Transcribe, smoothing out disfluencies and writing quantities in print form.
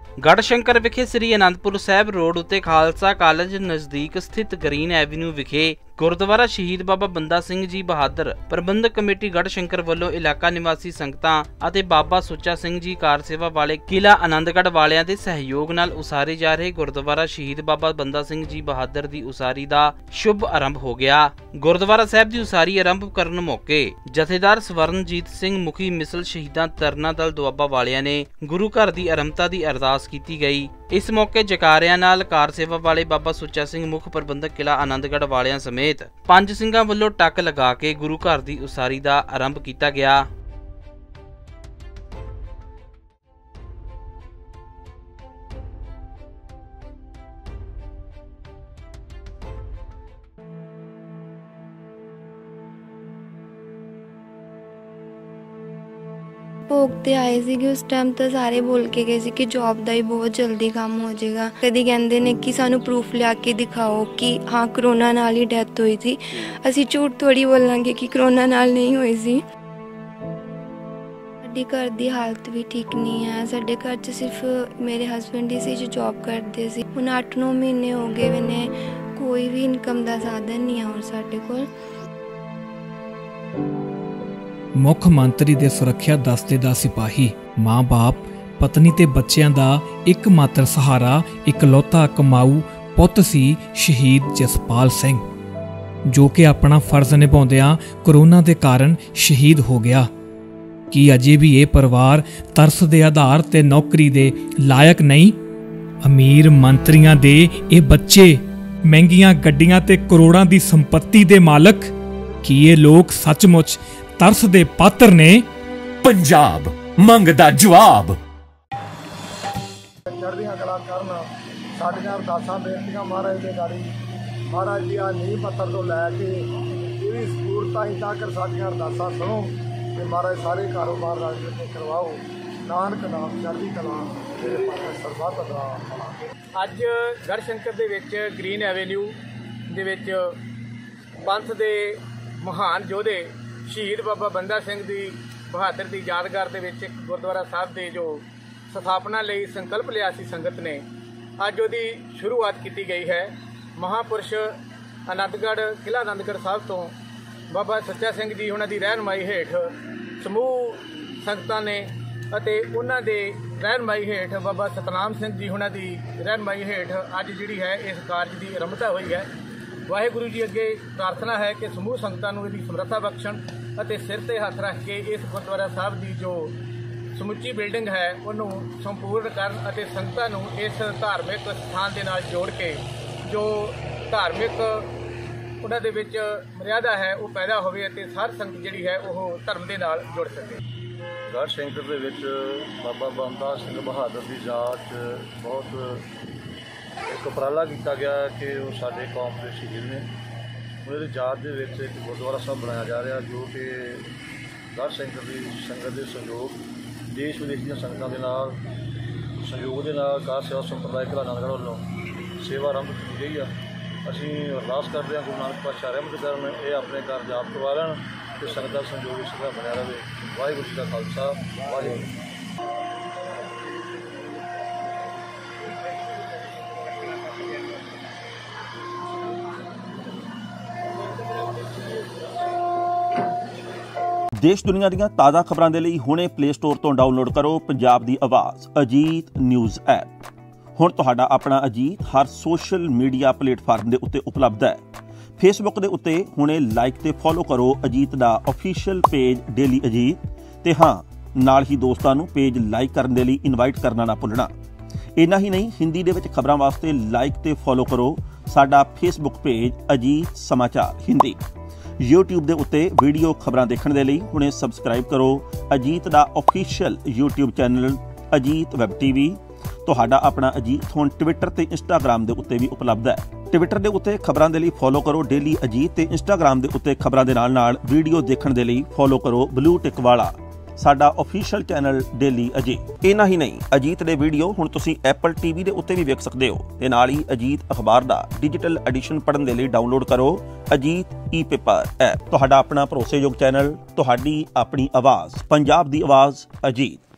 गढ़शंकर विखे श्री आनंदपुर साहिब रोड उत्ते खालसा कॉलेज नजदीक स्थित ग्रीन एवेन्यू विखे गुरुद्वारा शहीद बाबा बंदा सिंह जी बहादुर प्रबंधक कमेटी गढ़शंकर ਵੱਲੋਂ इलाका निवासी संगतां ਅਤੇ बाबा सुच्चा सिंह जी कार सेवा वाले किला आनंदगढ़ वालिਆਂ ਦੇ सहयोग ਨਾਲ ਉਸਾਰੇ ਜਾ ਰਹੇ गुरुद्वारा शहीद बाबा बंदा सिंह जी बहादुर ਦੀ ਉਸਾਰੀ ਦਾ शुभ आरंभ हो गया। गुरुद्वारा साहिब ਦੀ ਉਸਾਰੀ आरंभ ਕਰਨ मौके ਜਥੇਦਾਰ ਸਵਰਨਜੀਤ ਸਿੰਘ ਮੁਖੀ ਮਿਸਲ ਸ਼ਹੀਦਾਂ ਤਰਨਾ ਦਲ ਦੁਆਬਾ ਵਾਲਿਆਂ ਨੇ ਗੁਰੂ ਘਰ ਦੀ ਆਰੰਭਤਾ ਦੀ ਅਰਦਾਸ ਕੀਤੀ ਗਈ। इस मौके जकारियां नाल कार सेवा वाले बाबा सुच्चा सिंह मुख प्रबंधक किला आनंदगढ़ वालियां समेत 5 ਸਿੰਘਾਂ ਵੱਲੋਂ टक लगा के गुरु घर की उसारी का आरंभ किया गया। भोग ते आए सी उस टाइम तो सारे बोल के गए सी कि जॉब का ही बहुत जल्दी काम हो जाएगा। कभी कहते ने कि सानू प्रूफ लिया के दिखाओ कि हाँ करोना नाल ही डैथ हुई थी। असी झूठ थोड़ी बोलांगे कि करोना नाल नहीं हुई सी। साडे घर दी हालत भी ठीक नहीं है। साडे घर च सिर्फ मेरे हसबैंड ही सी जो जॉब करते सी। हुण 8-9 महीने हो गए ने कोई भी इनकम का साधन नहीं है और साडे कोल। मुख मंत्री दे सुरक्षा दस्ते दा सिपाही माँ बाप पत्नी ते बच्चों दा एकमात्र सहारा इकलौता कमाऊ पुत सी शहीद जसपाल सिंह जो कि अपना फर्ज निभाउंदियां कोरोना के कारण शहीद हो गया। कि अजे भी ये परिवार तरस दे आधार ते नौकरी दे लायक नहीं? अमीर मंत्रियां दे ये बच्चे महंगियां गड्डियां ते करोड़ां दी संपत्ति दे मालक कि ये लोग सचमुच तरस दे पात्र ने? पंजाब मंगदा जवाब। चढ़दियां कला करन साडियां अरदासां बेनतियां महाराज दे गाड़ी महाराज जी आ नींह पत्थर तो लैके इहदी सपूरतां तक साडियां अरदासां सुनो ते महाराज सारे कारोबार राज दे करवाओ। नानक नाम चढ़दी कला तेरे पासे सरबत दा। अज गढ़शंकर दे विच ग्रीन एवेन्यू दे विच पंथ दे महान योधे शहीद बाबा बंदा सिंह दी बहादुर की यादगार दे विच गुरुद्वारा साहब के जो स्थापना लई संकल्प लिया सी संगत ने अज उहदी शुरुआत की गई है। महापुरुष आनंदगढ़ किला आनंदगढ़ साहब तो बाबा सच्चा सिंह जी उन्हां दी रहनुमाई हेठ समूह संगतां ने अते उन्हां दे रहनुमाई हेठ बाबा सतनाम सिंह जी उन्हां दी रहनुमाई हेठ अज जिहड़ी है इस कारज की आरंभता हुई है। वाहिगुरु जी अगे प्रार्थना है कि समूह संगतां नूं इहदी समर्था बख्शण ਅਤੇ सिर ते हथ रख के इस गुरुद्वारा साहब की जो समुची बिल्डिंग है उन्होंने संपूर्ण करन अते संगतां नूं इस धार्मिक स्थान के नाल जोड़ के जो धार्मिक उन्हां दे विच मर्यादा है वो पैदा होवे अते हर संगत जिहड़ी है वो धर्म के नाल जुड़ सके। गढ़शंकर दे विच बाबा बंदा सिंह बहादुर की याद बहुत एक उपराला किया गया कि वो साडे कौम के शहीद ने। उन्होंने याद के एक गुरुद्वारा साहब बनाया जा रहा जो कि गढ़शंकर की संगत के सहयोग देश विदेश दी संगतां दे नाल सहयोग के नाल कार सेवा संप्रदाय किला आनंदगढ़ वालों सेवा आरंभ की गई है। असीं अरदास करते हैं गुरु नानक पातशाह रहमत करन ये अपने घर जाप करवा लैन तो संगत का सहयोग इस तरह बनया रहे। वाहिगुरू जी का खालसा वाहिगुरू। देश दुनिया ਦੀਆਂ ਤਾਜ਼ਾ ਖਬਰਾਂ ਦੇ ਲਈ ਹੁਣੇ ਪਲੇ ਸਟੋਰ ਤੋਂ ਡਾਊਨਲੋਡ ਕਰੋ ਪੰਜਾਬ ਦੀ ਆਵਾਜ਼ ਅਜੀਤ ਨਿਊਜ਼ ਐਪ। ਹੁਣ ਤੁਹਾਡਾ ਆਪਣਾ ਅਜੀਤ ਹਰ ਸੋਸ਼ਲ ਮੀਡੀਆ ਪਲੇਟਫਾਰਮ ਦੇ ਉੱਤੇ ਉਪਲਬਧ ਹੈ। ਫੇਸਬੁੱਕ ਦੇ ਉੱਤੇ ਹੁਣੇ ਲਾਈਕ ਤੇ ਫੋਲੋ ਕਰੋ ਅਜੀਤ ਦਾ ਅਫੀਸ਼ੀਅਲ ਪੇਜ ਡੇਲੀ ਅਜੀਤ ਤੇ ਹਾਂ ਨਾਲ ਹੀ ਦੋਸਤਾਂ ਨੂੰ ਪੇਜ ਲਾਈਕ ਕਰਨ ਦੇ ਲਈ ਇਨਵਾਈਟ ਕਰਨਾ ਨਾ ਭੁੱਲਣਾ। ਇੰਨਾ ਹੀ ਨਹੀਂ ਹਿੰਦੀ ਦੇ ਵਿੱਚ ਖਬਰਾਂ ਵਾਸਤੇ ਲਾਈਕ ਤੇ ਫੋਲੋ ਕਰੋ ਸਾਡਾ ਫੇਸਬੁੱਕ ਪੇਜ ਅਜੀਤ ਸਮਾਚਾਰ ਹਿੰਦੀ। YouTube ਦੇ ਉੱਤੇ ਵੀਡੀਓ ਖਬਰਾਂ ਦੇਖਣ ਦੇ ਲਈ ਹੁਣੇ ਸਬਸਕ੍ਰਾਈਬ ਕਰੋ ਅਜੀਤ ਦਾ official YouTube channel Ajit web TV। ਤੁਹਾਡਾ ਆਪਣਾ ਅਜੀਤ ਹੁਣ ਟਵਿੱਟਰ ਤੇ ਇੰਸਟਾਗ੍ਰਾਮ ਦੇ ਉੱਤੇ ਵੀ ਉਪਲਬਧ ਹੈ। ਟਵਿੱਟਰ ਦੇ ਉੱਤੇ ਖਬਰਾਂ ਦੇ ਲਈ ਫੋਲੋ ਕਰੋ ਡੇਲੀ ਅਜੀਤ ਤੇ ਇੰਸਟਾਗ੍ਰਾਮ ਦੇ ਉੱਤੇ ਖਬਰਾਂ ਦੇ ਨਾਲ ਵੀਡੀਓ ਦੇਖਣ ਦੇ ਲਈ ਫੋਲੋ ਕਰੋ ਬਲੂ ਟਿਕ ਵਾਲਾ ਸਾਡਾ ਅਫੀਸ਼ੀਅਲ ਚੈਨਲ ਡੇਲੀ ਅਜੀਤ। ਇੰਨਾ ਹੀ ਨਹੀਂ ਅਜੀਤ ਦੇ ਵੀਡੀਓ ਹੁਣ ਤੁਸੀਂ Apple TV ਦੇ ਉੱਤੇ ਵੀ ਵੇਖ ਸਕਦੇ ਹੋ ਤੇ ਨਾਲ ਹੀ ਅਜੀਤ ਅਖਬਾਰ ਦਾ ਡਿਜੀਟਲ ਐਡੀਸ਼ਨ ਪੜ੍ਹਨ ਦੇ ਲਈ ਡਾਊਨਲੋਡ ਕਰੋ ਅਜੀਤ ਈ-ਪੇਪਰ ਐਪ। ਤੁਹਾਡਾ ਆਪਣਾ ਭਰੋਸੇਯੋਗ ਚੈਨਲ ਤੁਹਾਡੀ ਆਪਣੀ ਆਵਾਜ਼ ਪੰਜਾਬ ਦੀ ਆਵਾਜ਼ ਅਜੀਤ।